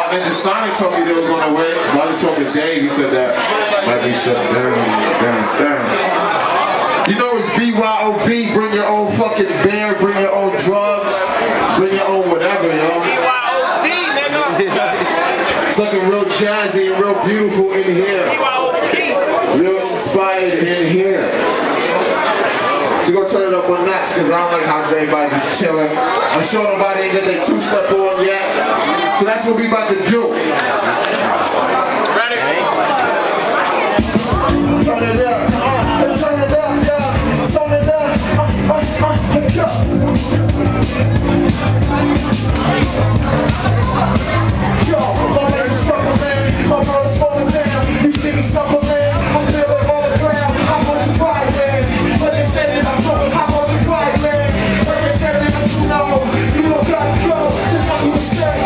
Ninja Sonic told me they was on the way. I just spoke to Dave. He said that might be shut down. You know it's BYOB. Bring your own fucking beer. Bring your own drugs. Bring your own whatever, yo. BYOB, nigga. It's looking real jazzy and real beautiful in here. Real inspired in here. So go turn it up one notch because I don't like how everybody just chilling. I'm sure nobody ain't got their two-step on yet. So that's what we about to do. Ready? Turn it up. Turn it up, yeah. Turn it up. Let's go. Yo, my name is Purple Man. My brother's falling down. You see me stumble, man. I feel it all around. I want to cry, man. But they said that I'm wrong. I want to cry, man. But they said that I'm too low. You don't gotta go. So now you say.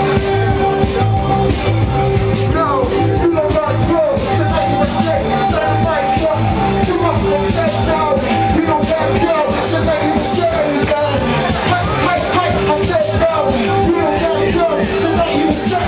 No, you don't gotta go. So now you say. So I might go. You don't say no. You don't gotta go. So now you say. I said no. You don't gotta go. So now you say.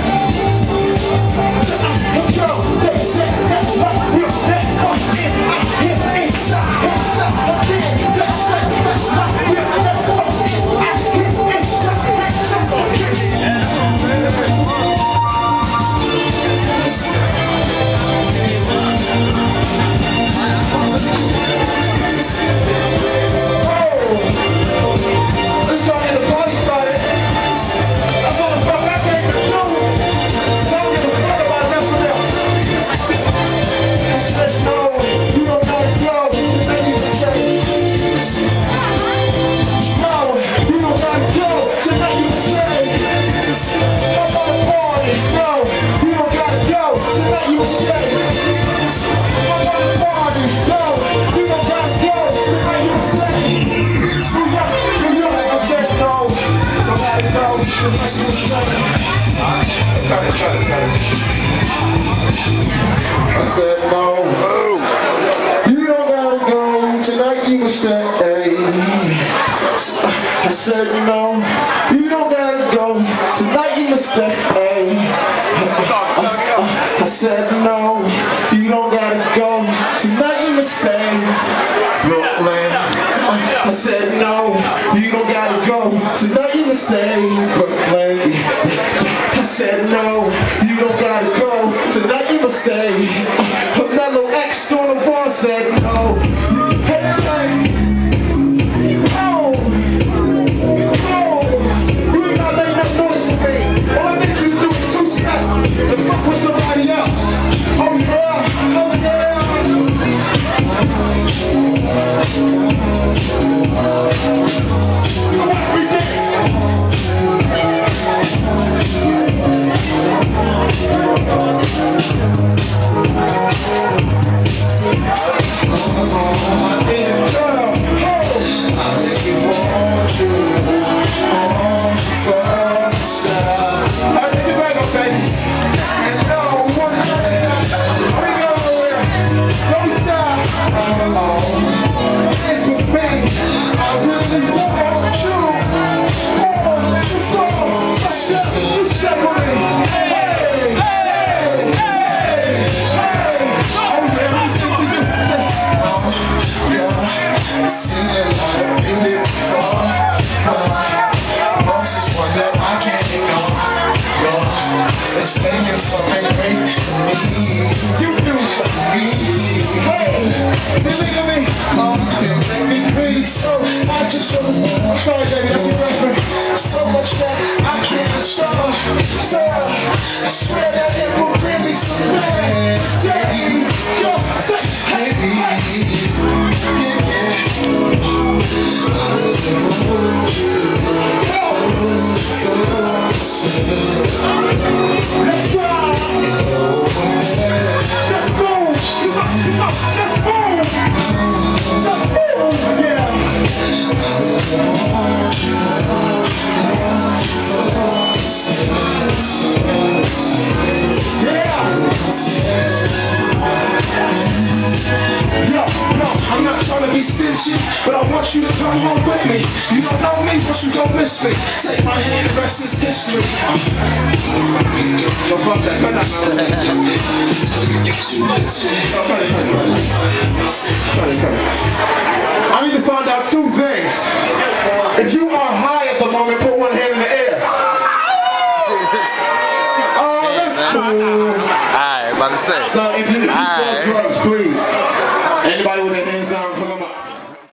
I said no. You don't gotta go. Tonight you will stay. I said no. You don't gotta go. Tonight you must stay. I said no. You don't gotta go. Tonight you must stay. Brooklyn. I said no. You don't gotta go. Tonight you must stay. Brooklyn. I said no. You don't gotta go. Tonight you must stay. Mellow X on the bar said no. Hey, say. Something great to me. You do for me. Hey, believe in me. You make me crazy, so I just want more. Sorry, baby, that's your record. So much that I can't stop. So I swear that it will bring me some bad days. Yo, baby, yeah. I really want you. Let's go! Just boom! Just boom! Just boom! Yeah! Yeah! Yo, I'm not trying to be stingy, but I want you to come home with me. You don't know me, but you gon' miss me. Take my hand, the rest is history. I need to find out two things. If you are high at the moment, put one hand in the air. Oh, that's cool. Alright, about to say. So if you sell drugs, please.